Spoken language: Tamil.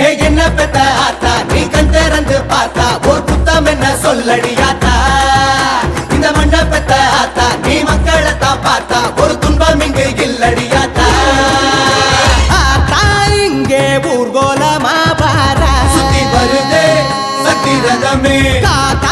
என்ன பெத்த ஆத்தா நீ கண் திறந்து பார்த்தா ஒரு குத்தம் என்ன சொல்லடியாத்தா இந்த மண்ண பெத்த ஆத்தா நீ மக்களை தான் பார்த்தா ஒரு துன்பம் இங்கு இல்லடியாத்தா ஊர்கோலமா பாரா சுத்தி வருதே சக்தி ரதமே